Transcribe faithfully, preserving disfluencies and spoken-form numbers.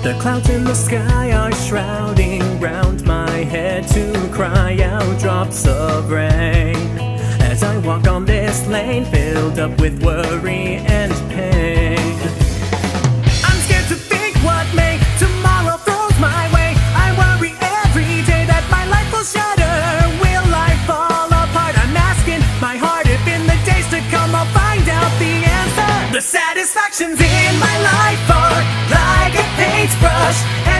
The clouds in the sky are shrouding round my head to cry out drops of rain as I walk on this lane filled up with worry and pain. I'm scared to think what may tomorrow throws my way. I worry every day that my life will shatter. Will I fall apart? I'm asking my heart if in the days to come I'll find out the answer. The satisfactions in my life are like a paintbrush,